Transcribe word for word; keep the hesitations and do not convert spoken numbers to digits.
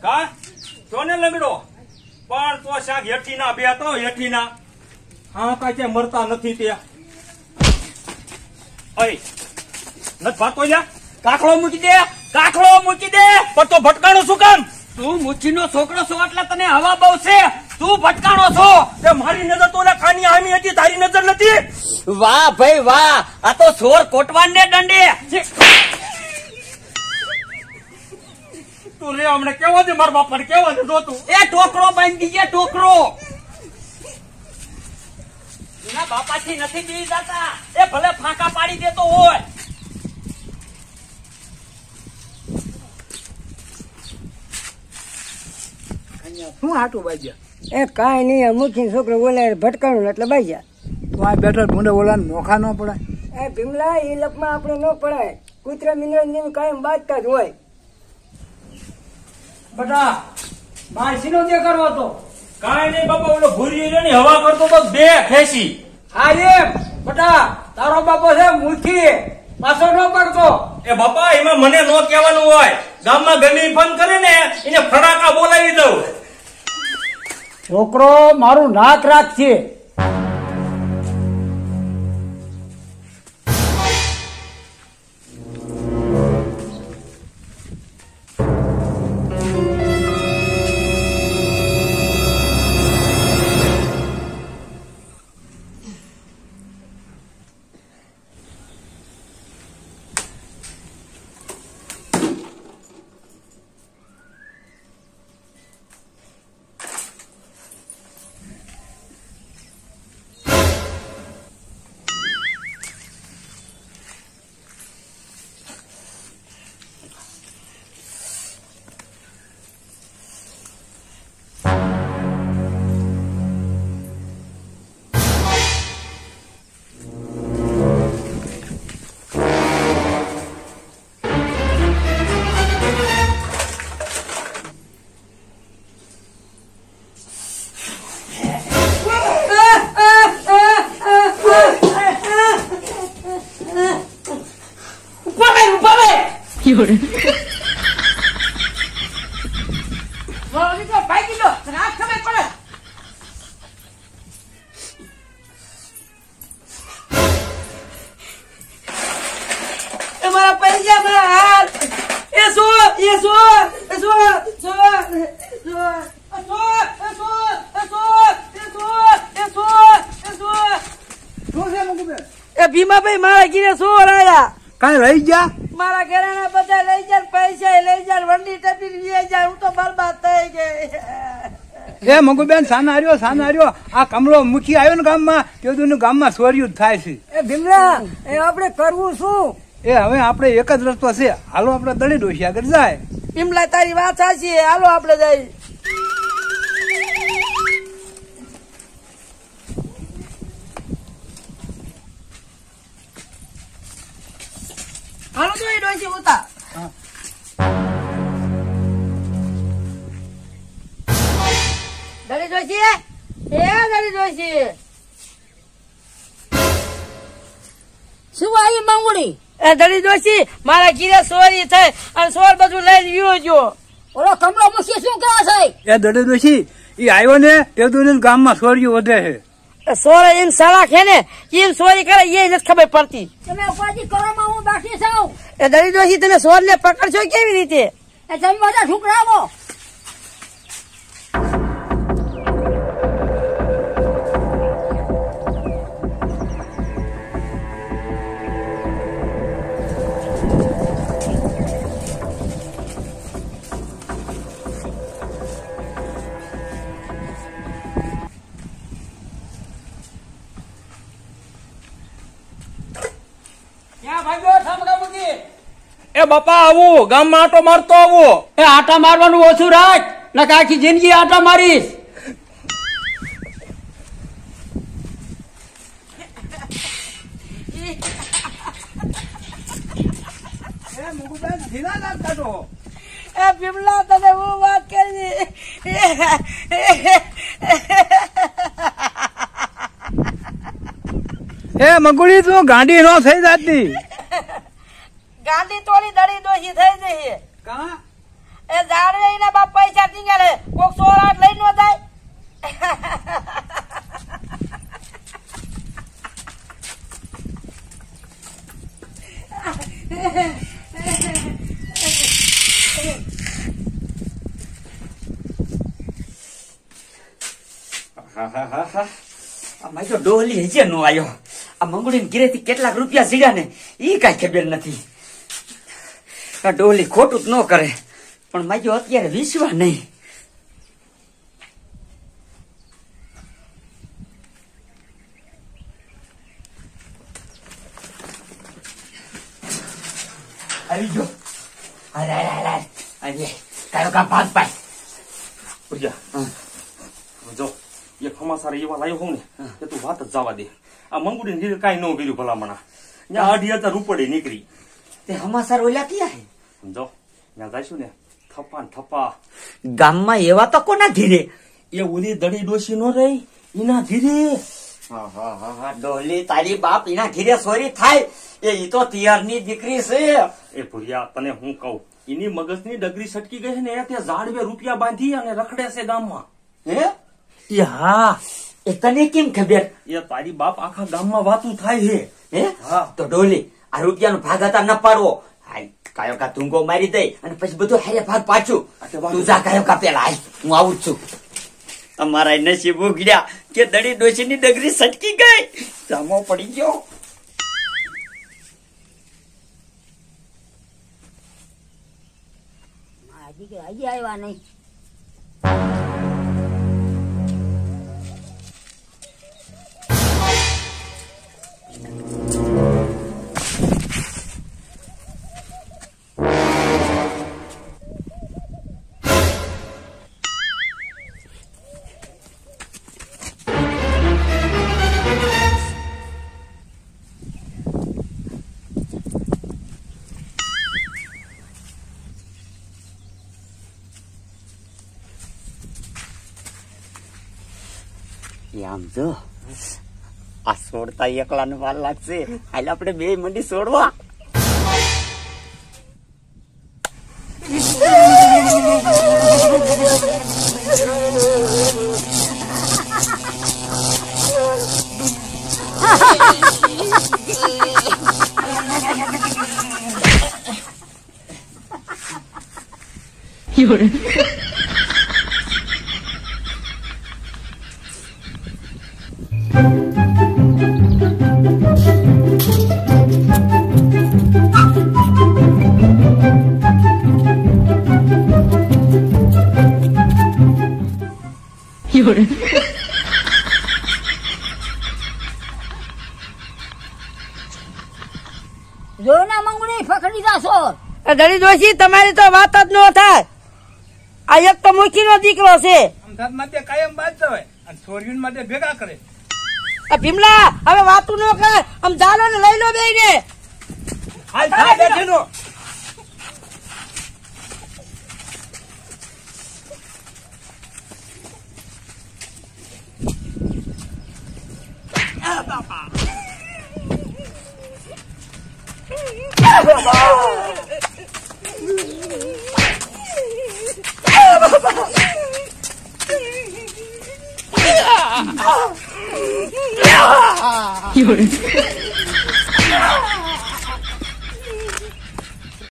કા તો ને લંગડો પણ તો શાક હેઠી ના બે તો હેઠી ના હા કાચે મરતા નથી તે અય નત ભાતો લ્યા કાકડો મૂકી દે કાકડો મૂકી દે પણ તો ભટકાણો શું કામ તું મુઠ્ઠીનો છોકરો છો એટલે તને હવા બહુ છે તું ભટકાણો છો તે મારી નજર તો ઓલા ખાની આમી હતી તારી નજર નથી વાહ ભાઈ વાહ આ તો સોર કોટવાન ને દંડે તું રે હમણે કેવો છે મારા બાપા કેવો છે જોતું એ ટોકરો બાંધી દીજે ટોકરો એના બાપાથી નથી પી જતા એ ભલે ફાંકા પાડી દેતો હોય શું હાટું બાજ્યા એ કાંઈ નહીં મુઠ્ઠી છોકરો બોલાય ભટકાણું એટલે બાજ્યા તું આ બેઠો ભૂંડે ઓલાને નોખા ન પડે એ ભીમલા એ લપમાં આપણે ન પડાય કૂતરા મિનરંજન કાયમ બાજતા જ હોય બટા બાર સીનો જે કરવો તો કાંઈ નહીં બાપા ઓલો ભૂરી ની હવા કરતો તો બે ખેસી હા એમ બટા તારો બાપો છે મુઠ્ઠી પાછો ન પડતો એ બાપા એમાં મને નો કહેવાનું હોય ગામમાં ગમે ફોન કરે ને એને ફડાકા બોલાવી દઉં છોકરો મારું નાક રાખશે ભીમાભાઈ મારા ઘીરે સોર આયા કઈ રહી ગયા મારા ઘરેણા બધા લઈ જાય પૈસા લઈ જાય વંડી ટપી લઈ જાય હું તો બરબાદ થઈ ગઈ એ મગુબેન સાના હાર્યો સાના હાર્યો આ કમળો મૂકી આવ્યો ને ગામમાં તેનું ગામમાં સોર્યું થાય છે એ ભીમલા એ આપણે કરવું શું એ હવે આપણે એક જ રસ્તો છે હાલો આપણે દળી ડોસી આગળ જાય ભીમલા તારી વાત સાચી હાલો આપણે જઈ હાલો તો એ ડોસી ઉતા દળી ડોસી એ દળી ડોસી શું આવી મંગુડી એ દળી ડોસી મારા ઘીરે સોરી થઈ અને સોર બધું લઈને વ્યો જો ઓલો કમળો મુખી શું કહે છે એ દળી ડોસી એ આવ્યો ને તેનું ગામમાં સોર્યું વધે છે સોરે એમ સાલા છે ને એમ સોરી કરે એ નથી ખબર પડતી તમે ઉપાધિ કરવામાં હું બાકી છું એ દળી ડોસી તમે સોર ને પકડશો કેવી રીતે એ તમે બધા છોકરાઓ એ બાપા આવું ગામમાં આટો મારતો આવું એ આટા મારવાનું ઓછું રાખ ને આખી જિંદગી આટા મારીશ એ ભીમલા તને હું વાત કરી એ મગુડી તું ગાંડી નો થઈ જાતી ગાંધી તોડી દળી ડોસી થઈ જશે કા એ જાડવે એના બાપ પૈસા વેટિંગ આલે કોક સો આઠ લઈ નો જાય અમારી તો ડોહલી હજી નો આવ્યો. આ મંગળીને ઘરેથી કેટલાક રૂપિયા સીડ્યા ને એ કઈ ખબર નથી. આ ડોહલી ખોટું જ ન કરે પણ માજો અત્યારે વિશ્વા નહીં. આવી ગયો. અરે અરે અરે અરે કાયો કા ભાગ પાય પ્રિયા જો એક હમાસાર એવા લાયો હોઉં ને કે તું વાત જ જવા દે. આ મંગુડી ને કાંઈ ન કર્યું ભલામણા. ત્યાં અઢી હજાર રૂપડી નીકળી. તે હમાસાર ઓલા ક્યાં હે? સમજો ત્યાં જઈશું ને થપ્પા ને થપ્પા. ગામમાં એવા તો કોના ધીરે? એ ઓલી દડી ડોશી નો રહી એના ધીરે. હા હા હા હા ડોલી તારી બાપ એના ઘીરે સોરી થાય. એ ઈ તો તિયારની દીકરી છે. એ ભુરિયા તને હું કહું એની મગજની ડગરી સટકી ગઈ છે ને ત્યાં ઝાડવે રૂપિયા બાંધી અને રખડે છે ગામમાં. હે એ હા એ તને કેમ ખબર? એ તારી બાપ આખા ગામમાં વાતું થાય છે. હે હા. તો ડોલી આ રૂપિયાનો ભાગ હતા ન પાડવો. હાય કાયો કા તુંગો મારી દઈ અને પછી બધું હારે ભાગ પાછું. તું જા કાયો કા પેલા હાય હું આવું જ છું. અમારા નસીબ ઉગડ્યા કે દડી ડોશીની ડગરી સટકી ગઈ. જામો પડી ગયો. હજી કે હજી આવ્યા નહીં. આમ જો આ છોડતા એકલા ને વાર લાગશે. હાલ આપણે બે મંડી છોડવા. જોયું ના મંગુડી પકડી જાશો. દળી ડોશી તમારી તો વાત જ ન થાય. આ એક તો મુખી નો દીકરો છે. અમદાવાદ માટે કાયમ બાદ જવાય અને છોરીઓ માટે ભેગા કરે. આ ભીમલા હવે વાતું ન કર. આમ ચાલો ને લઈ લો બે ને. હાલ થા બેઠેનો. You're